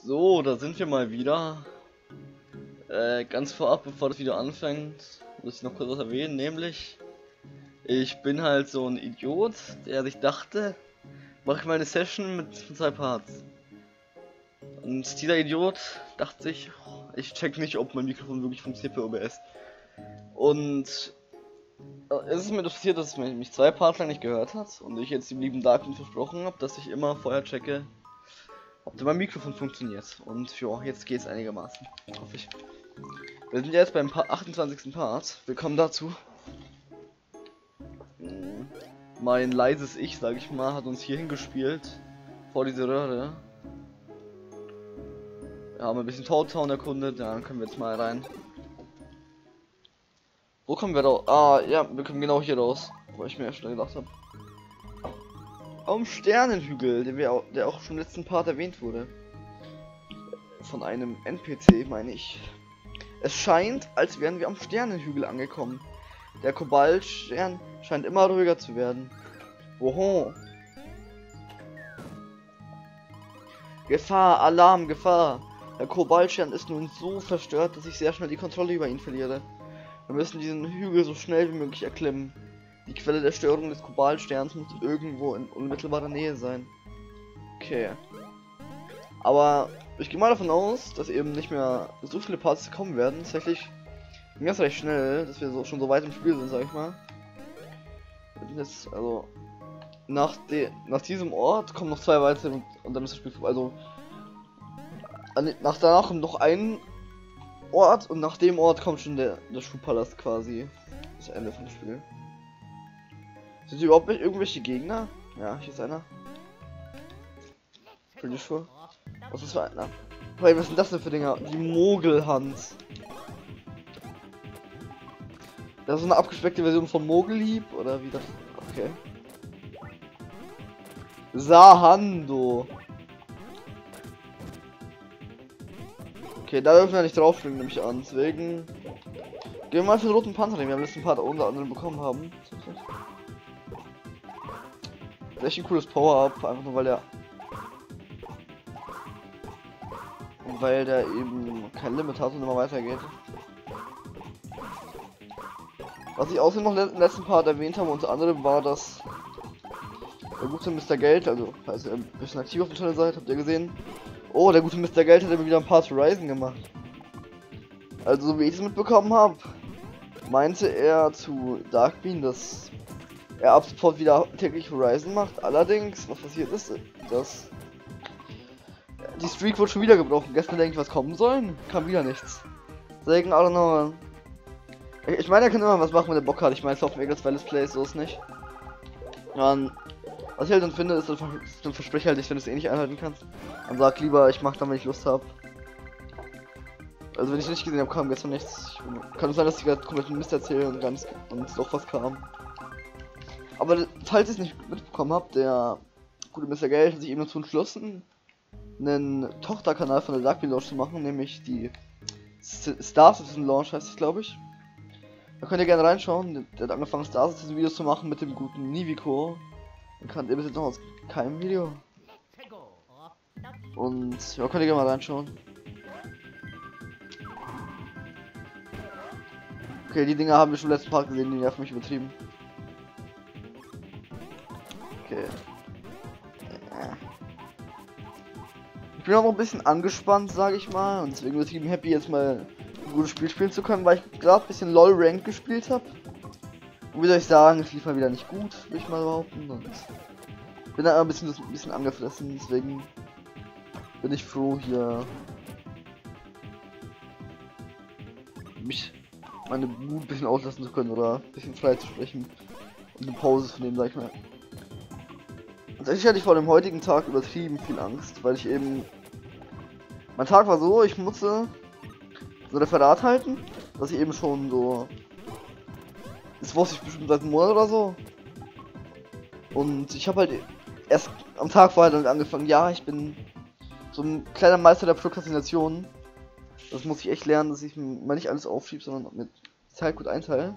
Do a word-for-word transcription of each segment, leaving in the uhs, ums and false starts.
So, da sind wir mal wieder. Äh, ganz vorab, bevor das Video anfängt, muss ich noch kurz was erwähnen, nämlich ich bin halt so ein Idiot, der sich dachte, mache ich mal eine Session mit zwei Parts. Und dieser Idiot dachte sich, ich check nicht, ob mein Mikrofon wirklich funktioniert bei O B S. Und äh, es ist mir das passiert, dass es mich zwei Parts lang nicht gehört hat und ich jetzt dem lieben Darkwing versprochen habe, dass ich immer vorher checke, ob mein Mikrofon funktioniert. Und ja, jetzt geht's einigermaßen, hoffe ich. Wir sind jetzt beim pa achtundzwanzigsten Part. Willkommen dazu. Mein leises Ich, sag ich mal, hat uns hier hingespielt. Vor diese Röhre. Wir haben ein bisschen Toad Town erkundet. Ja, dann können wir jetzt mal rein. Wo kommen wir raus? Ah, ja, wir kommen genau hier raus. Wo ich mir ja schon gedacht habe. Am Sternenhügel, der, wir auch, der auch schon im letzten Part erwähnt wurde. Von einem N P C, meine ich. Es scheint, als wären wir am Sternenhügel angekommen. Der Kobaltstern scheint immer ruhiger zu werden. Woho. Gefahr, Alarm, Gefahr. Der Kobaltstern ist nun so verstört, dass ich sehr schnell die Kontrolle über ihn verliere. Wir müssen diesen Hügel so schnell wie möglich erklimmen. Die Quelle der Störung des Kobaltsterns muss irgendwo in unmittelbarer Nähe sein. Okay. Aber ich gehe mal davon aus, dass eben nicht mehr so viele Parts kommen werden. Tatsächlich ging das recht schnell, dass wir so, schon so weit im Spiel sind, sag ich mal. Wir sind jetzt, also nach, de, nach diesem Ort kommen noch zwei weitere und, und dann ist das Spiel vorbei. Also an, nach danach kommt noch ein Ort und nach dem Ort kommt schon der, der Schuhpalast quasi. Das Ende vom Spiel. Sind hier überhaupt irgendwelche Gegner? Ja, hier ist einer. Pretty sure. Was ist für einer? Hey, was sind das denn für Dinger? Die Mogelhand. Das ist eine abgespeckte Version von Mogelhieb oder wie das? Okay. Sahando. Okay, da dürfen wir nicht draufspringen, nehme ich an. Deswegen gehen wir mal für den roten Panther, den wir am letzten Part unter anderem bekommen haben. Das ist echt ein cooles Power-Up, einfach nur weil der weil der eben kein Limit hat und immer weitergeht. Was ich außerdem noch im letzten Part erwähnt habe, unter anderem war, dass der gute Mister Geld, also falls ihr ein bisschen aktiv auf dem Channel seid, habt ihr gesehen, oh, der gute Mister Geld hat immer wieder ein paar zu Horizon gemacht. Also so wie ich es mitbekommen habe, meinte er zu Darkwing, dass er ab sofort wieder täglich Horizon macht. Allerdings, was passiert ist, dass die Streak wurde schon wieder gebrochen. Gestern denke ich, was kommen sollen, kam wieder nichts. Deswegen, I don't know. Ich, ich meine, er kann immer was machen, wenn er Bock hat. Ich meine, es laufen irgendwas Let's Plays, so ist nicht. Dann, was ich halt dann finde, ist, dann verspreche halt nicht, wenn du es eh nicht einhalten kannst. Dann sag lieber, ich mach dann, wenn ich Lust habe. Also wenn ich nicht gesehen habe, kam gestern nichts. Ich, kann es sein, dass ich gerade komplett Mist erzähle und ganz und doch was kam. Aber falls ihr es nicht mitbekommen habt, der gute Mister Geld hat sich eben dazu entschlossen, einen Tochterkanal von der Darkwing Launch zu machen, nämlich die Star Citizen Launch heißt es, glaube ich. Da könnt ihr gerne reinschauen. Der hat angefangen, Star Citizen Videos zu machen mit dem guten Nivico. Den kannte ihr bis jetzt noch aus keinem Video. Und ja, könnt ihr gerne mal reinschauen. Okay, die Dinger haben wir schon im letzten Part gesehen, die nerven mich übertrieben. Okay. Ich bin auch noch ein bisschen angespannt, sage ich mal, und deswegen bin ich eben happy, jetzt mal ein gutes Spiel spielen zu können, weil ich gerade ein bisschen LOL Rank gespielt habe. Und wie soll ich sagen, es lief mal wieder nicht gut, will ich mal behaupten, und bin da ein bisschen, ein bisschen angefressen, deswegen bin ich froh, hier mich meine Mut ein bisschen auslassen zu können oder ein bisschen frei zu sprechen und eine Pause zu nehmen, sag ich mal. Tatsächlich hatte ich vor dem heutigen Tag übertrieben viel Angst, weil ich eben... Mein Tag war so, ich musste so ein Referat halten, dass ich eben schon so... Das wusste ich bestimmt seit einem Monat oder so. Und ich habe halt erst am Tag vorher damit angefangen, ja, ich bin so ein kleiner Meister der Prokrastination. Das muss ich echt lernen, dass ich mal nicht alles aufschiebe, sondern mit Zeit gut einteile.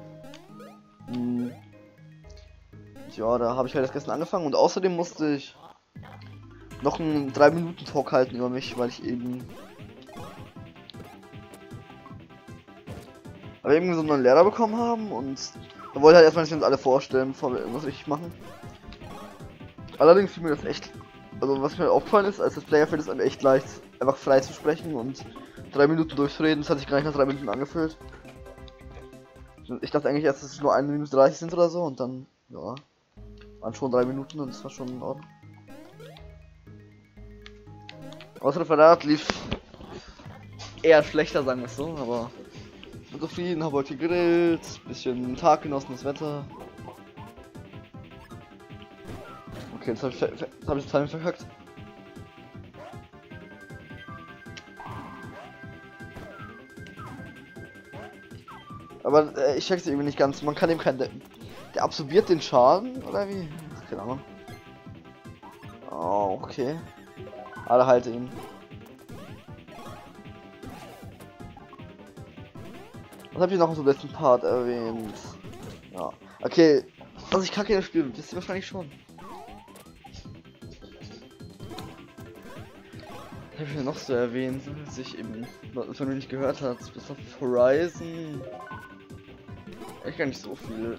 Hm. Ja, da habe ich halt das gestern angefangen und außerdem musste ich noch einen drei Minuten Talk halten über mich, weil ich eben aber irgendwie so einen neuen Lehrer bekommen haben und da wollte halt erstmal nicht uns alle vorstellen, bevor wir irgendwas richtig machen. Allerdings fiel mir das echt, also was mir aufgefallen ist, als das Player fällt es einem echt leicht, einfach frei zu sprechen und drei Minuten durchzureden. Das hat sich gar nicht nach drei Minuten angefühlt. Ich dachte eigentlich erst, dass es nur eine Minute dreißig sind oder so und dann, ja, waren schon drei Minuten und das war schon in Ordnung. Außer der Verrat lief eher schlechter, sagen wir es so, aber ich bin zufrieden, habe heute gegrillt, bisschen Tag genossen, das Wetter. Okay, jetzt habe ich, jetzt hab ich das Timing verkackt. Aber äh, ich check's irgendwie nicht ganz. Man kann eben kein. Der, der absorbiert den Schaden oder wie? Ach, keine Ahnung. Oh, okay. Alle halte ihn. Was hab ich noch im letzten Part erwähnt? Ja. Okay. Was ich kacke in das Spiel, wisst ihr wahrscheinlich schon. Was hab ich denn noch so erwähnt, als ich eben, was man nicht gehört hat, bis auf Horizon. Echt gar nicht so viel.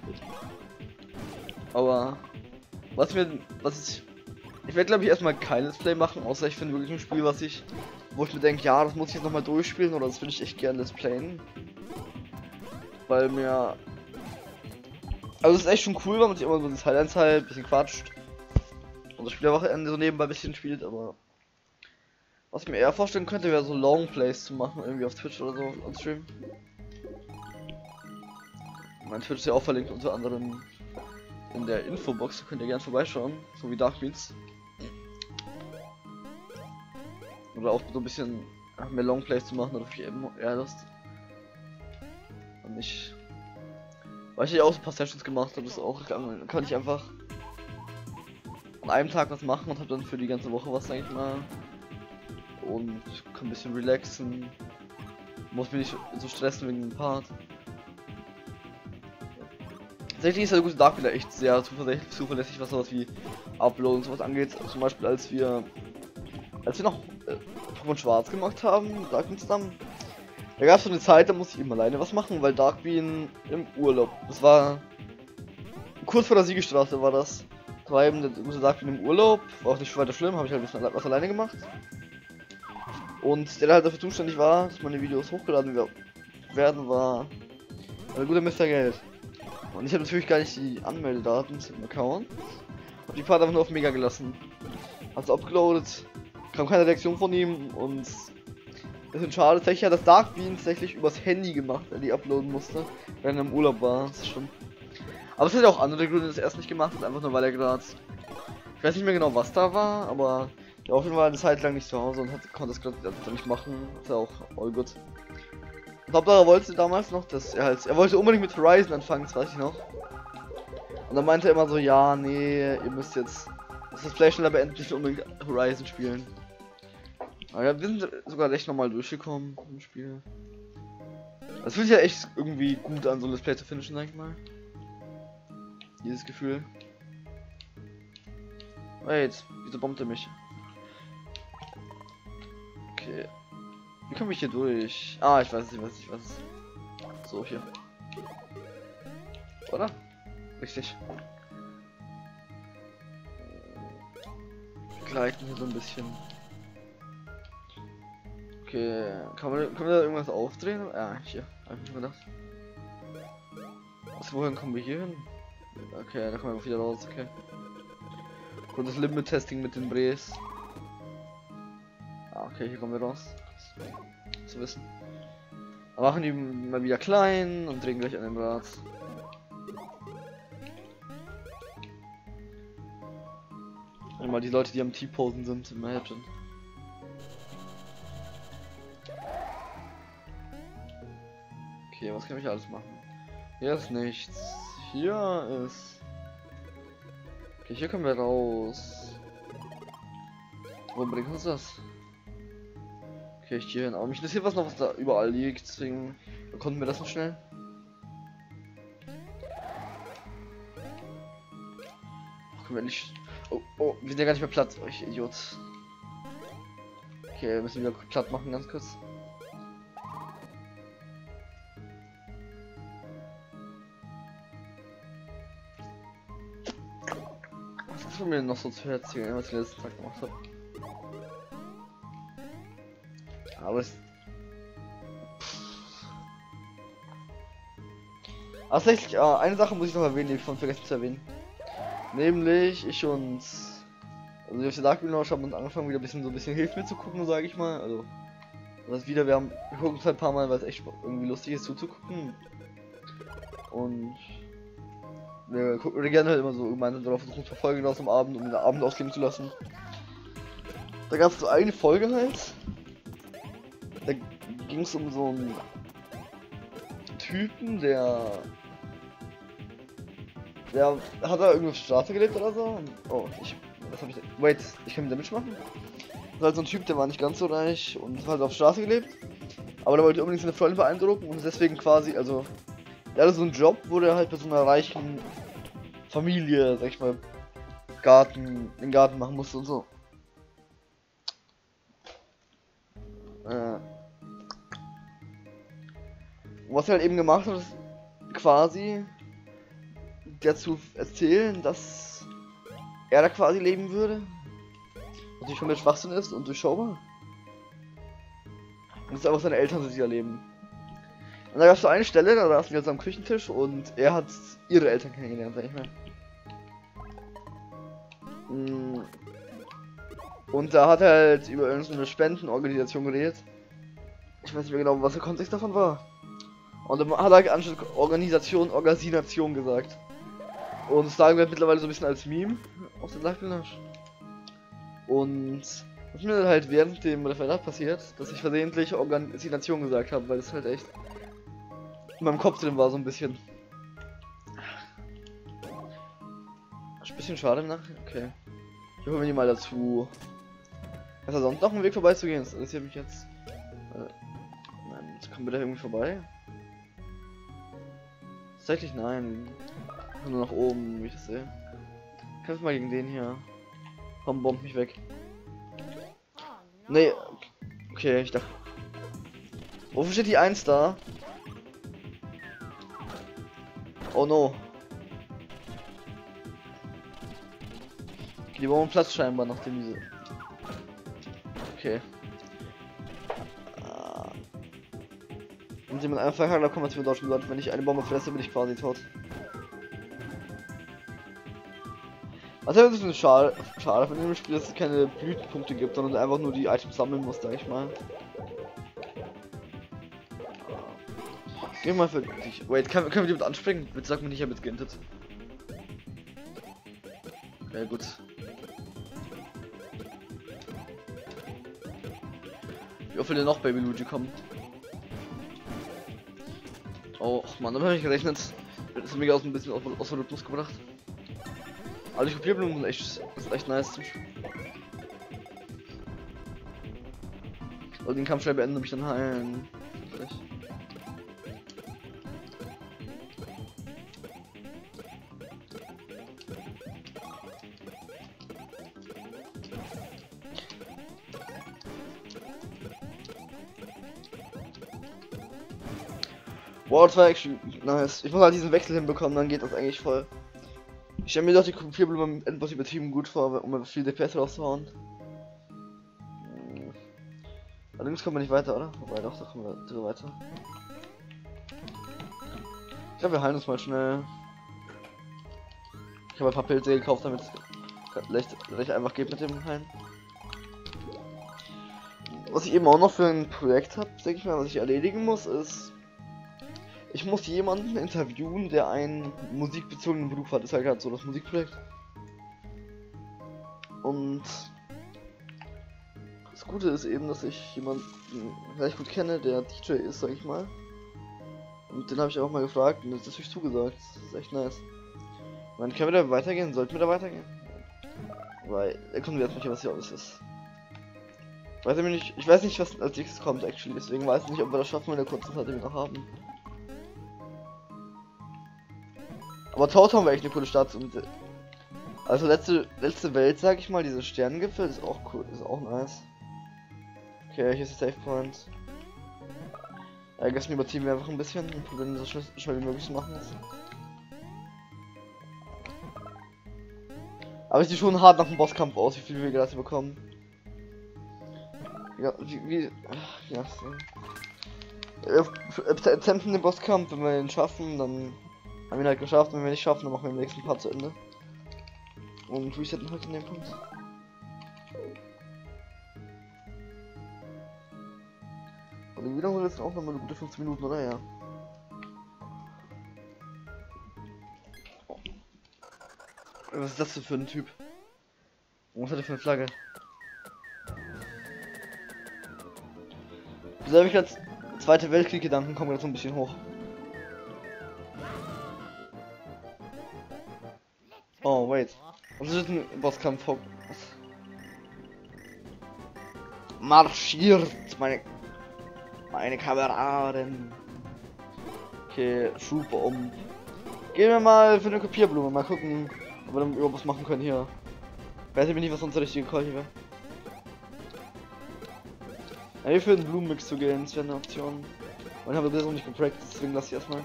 Aber was mir, was ich, ich werde glaube ich erstmal kein Let's Play machen, außer ich finde wirklich ein Spiel, was ich, wo ich mir denke, ja, das muss ich jetzt nochmal durchspielen oder das will ich echt gerne Let's Playen. Weil mir, also es ist echt schon cool, wenn man sich immer so die Zeit einzahlt, ein bisschen quatscht und das Spiel am Wochenende so nebenbei ein bisschen spielt, aber was ich mir eher vorstellen könnte, wäre so Longplays zu machen, irgendwie auf Twitch oder so, on Stream. Mein Twitch ist ja auch verlinkt, unter anderem in der Infobox, da könnt ihr gerne vorbeischauen, so wie Darkbeans. Oder auch so ein bisschen mehr Longplays zu machen, oder viel eher Lust. Und ich, weil ich ja auch so ein paar Sessions gemacht habe, ist auch gegangen, kann ich einfach an einem Tag was machen und habe dann für die ganze Woche was, sag ich mal. Und kann ein bisschen relaxen, muss mich nicht so stressen wegen dem Part. Tatsächlich ist der gute Dark wieder echt sehr zuverlässig, zuverlässig, was sowas wie Upload und sowas angeht. Zum Beispiel als wir als wir noch äh, Pokémon Schwarz gemacht haben, Darkbean zusammen, da gab es so eine Zeit, da musste ich eben alleine was machen, weil Darkbean im Urlaub, das war kurz vor der Siegestraße war das. Da war eben der gute Darkbean im Urlaub, war auch nicht weiter schlimm, habe ich halt ein bisschen was alleine gemacht. Und der halt dafür zuständig war, dass meine Videos hochgeladen werden, war ein guter Mister Geld. Und ich habe natürlich gar nicht die Anmeldedaten zum Account. Hab die Part einfach nur auf Mega gelassen. Hat's upgeloadet, kam keine Reaktion von ihm und das ist schade. Tatsächlich hat das Darkbean tatsächlich übers Handy gemacht, weil die uploaden musste, wenn er im Urlaub war. Das ist schon. Aber es hat auch andere Gründe, das erst nicht gemacht hat, einfach nur weil er gerade. Ich weiß nicht mehr genau, was da war, aber ja, auf jeden Fall eine Zeit lang nicht zu Hause und hat, konnte es gerade nicht machen. Ist ja auch all gut. Und Hauptsache er wollte damals noch, dass er halt, er wollte unbedingt mit Horizon anfangen, das weiß ich noch. Und dann meinte er immer so, ja, nee, ihr müsst jetzt das Play schneller beenden, nicht unbedingt Horizon spielen. Aber ja, wir sind sogar recht normal durchgekommen im Spiel. Das fühlt sich ja echt irgendwie gut an, so ein Let's Play zu finishen, sag ich mal. Dieses Gefühl. Wait, wieso bombt er mich? Okay. Wie komme ich hier durch? Ah, ich weiß nicht, was ich weiß. So, hier. Oder? Richtig. Gleiten hier so ein bisschen. Okay, kann man, kann man da irgendwas aufdrehen? Ja, hier. Hab ich mir gedacht. Was, wohin kommen wir hier hin? Okay, da kommen wir auch wieder raus, okay. Und das Limit-Testing mit den Brees. Ah, okay, hier kommen wir raus. Zu wissen. Dann machen die mal wieder klein und drehen gleich an dem Rad. Einmal die Leute, die am T-Posen sind, imagine. Okay, was kann ich alles machen? Hier ist nichts. Hier ist. Okay, hier können wir raus. Wo bringt uns das? Okay, ich gehe hin. Aber mich interessiert was noch, was da überall liegt. Deswegen konnten wir das noch schnell. Ach, können wir nicht. Oh, oh, wir sind ja gar nicht mehr Platz. Oh, ich Idiot. Okay, wir müssen wieder platt machen, ganz kurz. Was ist von mir noch so zu erzählen, was ich letzten Tag gemacht habe? Aber es... Tatsächlich, äh, eine Sache muss ich noch erwähnen, die ich von vergessen zu erwähnen. Nämlich, ich und... Also ich Dark Launch haben uns angefangen, wieder ein bisschen so ein bisschen Hilfe mitzugucken, sage ich mal. Also... Das wieder, wir haben... Wir gucken es halt ein paar Mal, weil es echt irgendwie lustig ist zuzugucken. Und... Wir gucken gerne halt immer so gemeinsam darauf versuchen zu verfolgen aus dem Abend, um den Abend ausklingen zu lassen. Da gab es so eine Folge halt. Da ging es um so einen Typen, der... Der hat da irgendwo auf der Straße gelebt oder so. Oh, ich... Was hab ich... Wait, ich kann wieder mitmachen? Das war halt so ein Typ, der war nicht ganz so reich und hat halt auf der Straße gelebt. Aber der wollte unbedingt seine Freundin beeindrucken und deswegen quasi, also... Er hatte so einen Job, wo der halt bei so einer reichen Familie, sag ich mal, Garten, den Garten machen musste und so. Äh. Und was er halt eben gemacht hat, ist quasi dazu erzählen, dass er da quasi leben würde. Was natürlich schon mit Schwachsinn ist und durchschaubar. Und es einfach seine Eltern sich erleben. Und da gab es so eine Stelle, da saßen wir jetzt am Küchentisch und er hat ihre Eltern kennengelernt, sag ich mal. Und da hat er halt über irgendeine Spendenorganisation geredet. Ich weiß nicht mehr genau, was der Kontext davon war. Und dann hat er anstatt Organisation, Organisation gesagt. Und das sagen wir mittlerweile so ein bisschen als Meme aus der Sachbildung. Und was mir halt während dem Referat passiert, dass ich versehentlich Organisation gesagt habe, weil das halt echt in meinem Kopf drin war so ein bisschen. Ist ein bisschen schade im Nachhinein. Okay. Ich hoffe mir mal dazu. Ist da sonst noch ein Weg vorbeizugehen? Das interessiert mich jetzt. Äh, nein, jetzt kommen wir da irgendwie vorbei. Tatsächlich nein. Nur nach oben, wie ich das sehe. Kämpf mal gegen den hier. Komm, bomb mich weg. Nee, okay, ich dachte. Wofür steht die eins da? Oh no. Okay, die brauchen Platz scheinbar, nachdem diese. Okay. Ah. Wenn jemand einfach hat, dann kommt man zu Deutschland gesagt, wenn ich eine Bombe fresse, bin ich quasi tot. Was also, ist ein schade, schade von dem Spiel, dass es keine Blütenpunkte gibt, sondern einfach nur die Items sammeln muss, sag ich mal. Geh mal für dich. Wait, können, können wir die mit anspringen? Bitte sag mir nicht, ich hab jetzt geintet. Okay, gut. Wie oft will denn noch Baby Luigi kommen? Oh Mann, damit habe ich gerechnet. Das ist mega aus ein bisschen aus, aus dem Rhythmus gebracht. Aber die Kopierblumen sind echt, ist echt nice. Also den Kampf schnell beenden und mich dann heilen. Vielleicht. Wow, das war actually nice. Ich muss halt diesen Wechsel hinbekommen, dann geht das eigentlich voll. Ich stelle mir doch die Kopierblume etwas übertrieben gut vor, um viel D P S rauszuhauen. Hm. Allerdings kommen wir nicht weiter, oder? Wobei doch, da kommen wir so weiter. Ich glaube, wir heilen uns mal schnell. Ich habe ein paar Pilze gekauft, damit es recht, recht einfach geht mit dem Heilen. Was ich eben auch noch für ein Projekt habe, denke ich mal, was ich erledigen muss, ist... Ich muss jemanden interviewen, der einen musikbezogenen Beruf hat. Das ist halt gerade so das Musikprojekt. Und das Gute ist eben, dass ich jemanden recht gut kenne, der D J ist, sag ich mal. Und den habe ich auch mal gefragt und das ist natürlich zugesagt. Das ist echt nice. Man können wir da weitergehen? Sollten wir da weitergehen? Weil, erkunden wir jetzt nicht, was hier alles ist. Weiß ich nicht, ich weiß nicht, was als nächstes kommt, actually. Deswegen weiß ich nicht, ob wir das schaffen in der kurzen Zeit, die wir noch haben. Aber Taught haben wir echt eine coole Stadt und also letzte letzte Welt, sag ich mal, diese Sternengipfel ist auch cool, ist auch nice. Okay, hier ist der Safe Point. Ja, gestern überziehen wir einfach ein bisschen und probieren so schnell, schnell wie möglich zu machen. Aber es sieht schon hart nach dem Bosskampf aus, wie viel wir gerade bekommen. Ja, wie, wie ach, ja, so. Wir attempten den Bosskampf, wenn wir ihn schaffen, dann haben wir ihn halt geschafft, wenn wir nicht schaffen, dann machen wir den nächsten Part zu Ende. Und resetten halt in dem Punkt. Und die Wiederholung ist auch nochmal eine gute fünfzehn Minuten, oder? Ja. Was ist das denn für ein Typ? Was hat er für eine Flagge? Wieso habe ich als Zweite Weltkrieg Gedanken kommen jetzt so ein bisschen hoch? Oh, wait. Was ist ein Bosskampf? Was? Marschiert, meine meine Kameraden. Okay, Schupe um. Gehen wir mal für eine Kopierblume, mal gucken, ob wir dann überhaupt was machen können hier. Weiß ich nicht, was unsere richtige Call hier wäre. Ja, hier für den Blumenmix zu gehen, das wäre eine Option. Und haben wir das noch nicht gepracticed, deswegen lasse ich erstmal.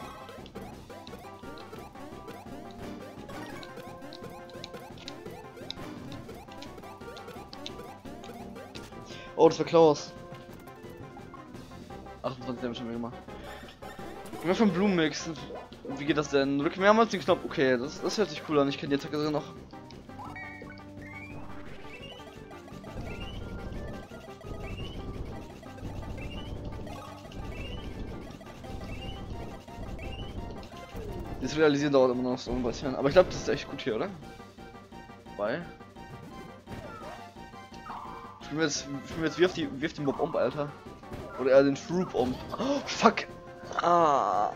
Oh, das war Klaus. achtundzwanzig haben wir schon wieder gemacht. Gehen wir für einen Blumenmix. Wie geht das denn? Drücken mehrmals den Knopf. Okay, das, das hört sich cool an. Ich kenne die Attacke sogar noch. Das Realisieren dauert immer noch so ein bisschen. Aber ich glaube, das ist echt gut hier, oder? Weil. Spielen wir jetzt, spielen wir jetzt wirf, die, wirf den Mob um, Alter. Oder eher den Troop um. Oh, fuck! Ah!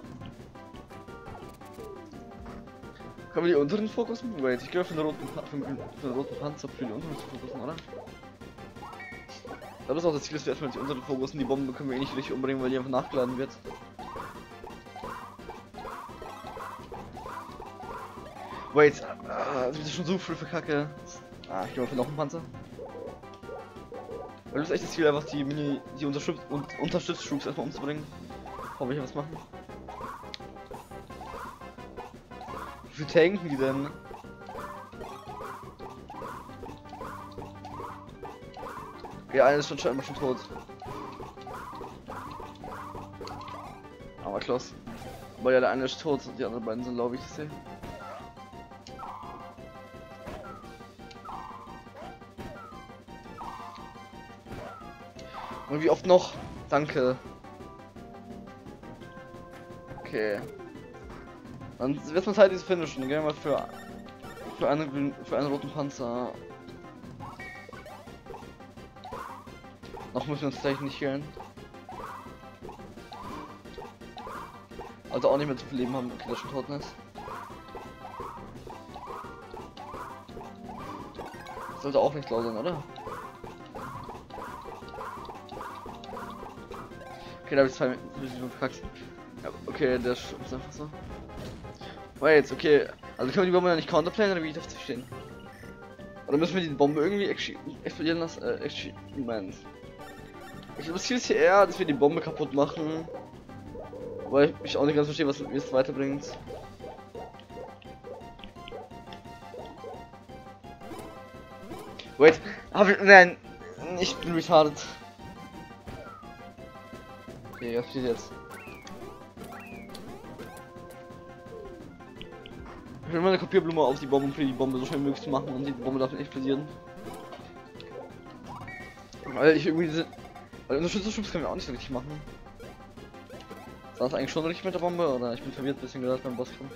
Können wir die unteren fokussen? Wait, ich gehe für den roten, für, für den roten Panzer für die unteren zu fokussen, oder? Das ist auch das Ziel, dass wir erstmal die unteren fokussen. Die Bombe können wir eh nicht richtig umbringen, weil die einfach nachgeladen wird. Wait, ah, das ist schon so viel für Kacke. Ah, ich gehe mal für noch einen Panzer. Weil das ist echt das Ziel, einfach die Mini, die unterstützt und unterstützt Troops erstmal umzubringen. Hoffe ich was machen. Wie viel tanken die denn? Ja, einer ist schon scheinbar schon tot. Aber close. Aber ja, der eine ist tot und die anderen beiden sind, glaube ich, sehe. Und wie oft noch? Danke. Okay. Dann wird es Zeit, diese finishen. Gehen wir mal für, für, einen, für einen roten Panzer. Noch müssen wir uns gleich nicht healen. Also auch nicht mehr zu viel Leben haben, okay, der schon tot ist. Sollte auch nicht laut sein, oder? Okay, da habe ich zwei Minuten verkackt. Ja, okay, der ist einfach so. Wait, okay. Also können wir die Bombe ja nicht counterplayen oder wie darf das verstehen? Oder müssen wir die Bombe irgendwie explodieren lassen? Äh, Moment. Ich glaube, das Ziel ist hier eher, dass wir die Bombe kaputt machen. Weil ich auch nicht ganz verstehe, was es weiterbringt. Wait, aber nein, ich bin retarded. Okay, was steht jetzt? Ich will mal eine Kopierblume auf die Bombe, um für die Bombe so schnell wie möglich zu machen und die Bombe darf nicht explodieren. Weil ich irgendwie diese. Weil Unterstützungsschubs können wir auch nicht so richtig machen. War das eigentlich schon richtig mit der Bombe oder ich bin verwirrt ein bisschen gehört beim Bosskampf.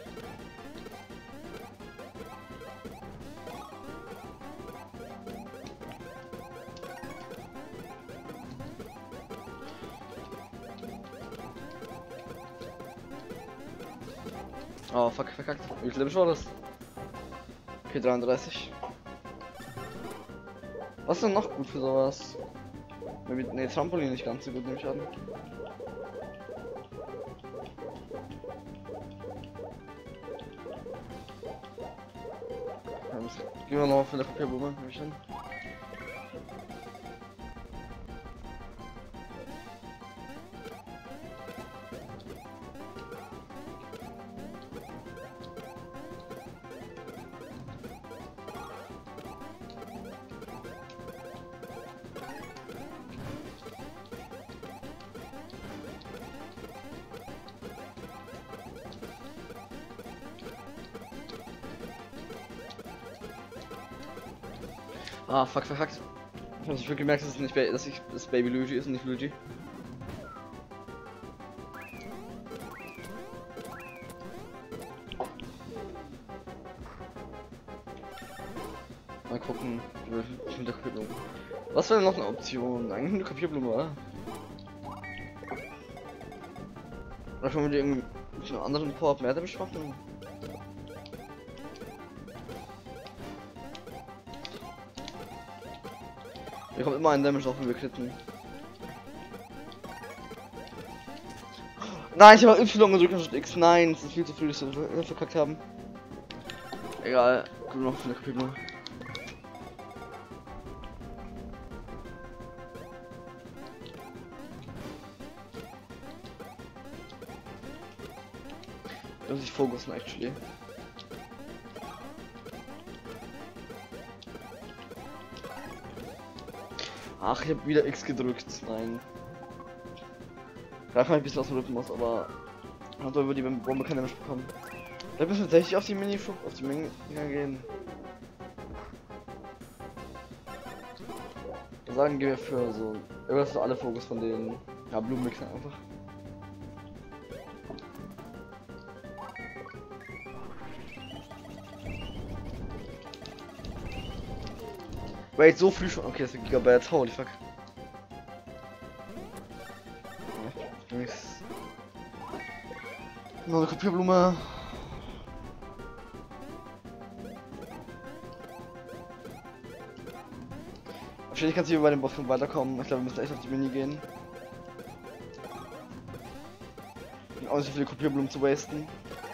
Oh fuck, verkackt. Wie viel Damage war das? Okay, dreiunddreißig. Was ist denn noch gut für sowas? Ne, Trampolin nicht ganz so gut, nehme ich an. Ja, gehen wir noch für eine Papierbombe, nehme ich an. Ah, fuck, fuck, fuck. Ich hab nicht gemerkt, dass es nicht, dass ich das Baby Luigi ist und nicht Luigi. Mal gucken, ich mit der Kopierblume. Was wäre noch eine Option? Eigentlich eine Kopierblume, oder? Oder können wir die irgendwie mit einem anderen Power-Up mehr Damage machen? Wir kommen immer ein Damage auf, wenn wir kritten. Nein, ich habe Y gedrückt anstatt X. Nein, es ist viel zu früh, dass wir verkackt haben. Egal, gut noch für eine Kopierblume. Da muss ich fokussen, actually. Ach, ich habe wieder X gedrückt. Nein. Da kann ich ein bisschen aus dem Rhythmus, aber hat über die Bombe keine Damage bekommen. Da müssen wir tatsächlich auf die Mini auf die Menge gehen. Wir sagen, gehen wir für so irgendwas für alle Fokus von den ja, Blumenmixern einfach. Wait, so früh schon. Okay, das ist Gigabyte. Holy fuck. Ja, nichts. Noch eine Kopierblume. Wahrscheinlich kannst du hier bei dem Boss weiterkommen. Ich glaube, wir müssen echt auf die Mini gehen. Und auch nicht so viele Kopierblumen zu wasten.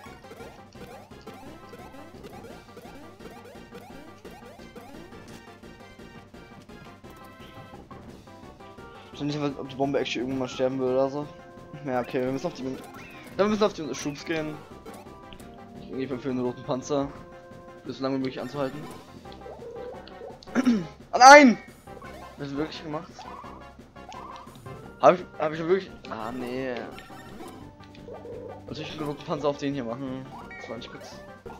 Nicht, ob die Bombe actually irgendwann mal sterben würde oder so. Ja, okay, wir müssen auf die. Dann wir müssen auf die Schubs gehen. Irgendwie für den roten Panzer. Das so lange wie möglich anzuhalten. Ah nein! Das ist wirklich gemacht. Habe ich, hab ich wirklich. Ah nee. Natürlich den roten Panzer auf den hier machen. Das war nicht gut.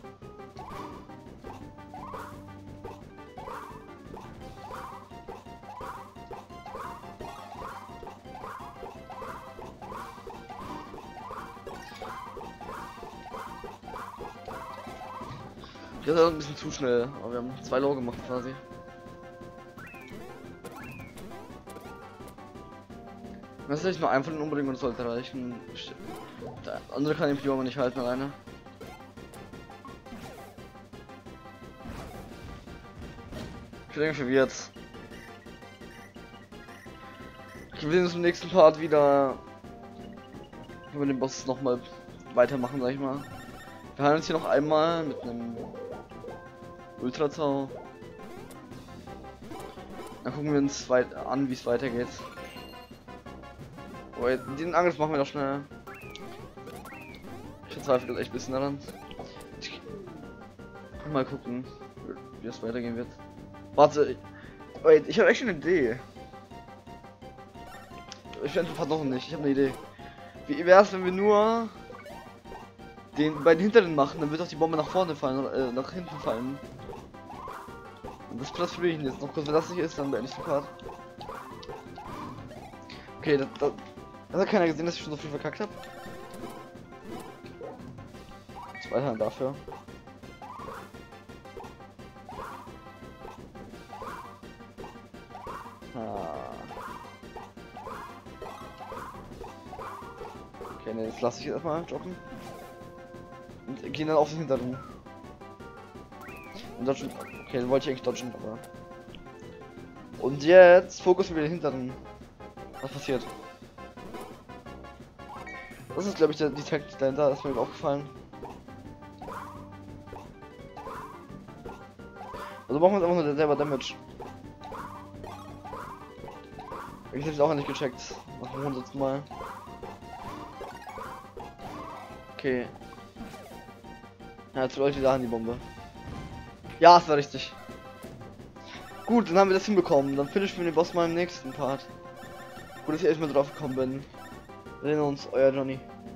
Das ist ein bisschen zu schnell, aber wir haben zwei Low gemacht quasi. Das ist nur ein von den unbedingt und sollte reichen. Der andere kann den Pioma nicht halten alleine. Ich bin irgendwie verwirrt. Ich will uns im nächsten Part wieder über den Boss noch mal weitermachen, sag ich mal. Wir heilen uns hier noch einmal mit einem Ultrazau. Dann gucken wir uns weit an, wie es weitergeht. Oh, jetzt, den Angriff machen wir doch schnell. Ich verzweifle echt ein bisschen daran. Ich, mal gucken, wie das weitergehen wird. Warte, wait, ich habe echt eine Idee. Ich finde fast noch nicht, ich habe eine Idee. Wie wäre es, wenn wir nur den bei den hinteren machen, dann wird auch die Bombe nach vorne fallen oder äh, nach hinten fallen. Und das Platz für ihn jetzt noch kurz, wenn das nicht ist, dann beende ich die Part. Okay, das, das, das hat keiner gesehen, dass ich schon so viel verkackt habe. Zwei Hand dafür. Ah. Okay, ne, jetzt lasse ich jetzt erstmal droppen. Und gehen dann auf den Hinteren. Und dodgen. Okay, dann wollte ich eigentlich dodgen, aber. Und jetzt Fokus über den Hinteren. Was passiert? Das ist, glaube ich, der, die Taktik dahinter, das ist mir aufgefallen. Also machen wir jetzt einfach nur selber Damage. Ich hab's auch nicht gecheckt. Machen wir hundertsten Mal. Okay. Ja, jetzt läuft wieder an die Bombe. Ja, es war richtig. Gut, dann haben wir das hinbekommen. Dann finishen wir den Boss mal im nächsten Part. Gut, dass ich erstmal drauf gekommen bin. Wir sehen uns, euer Johnny.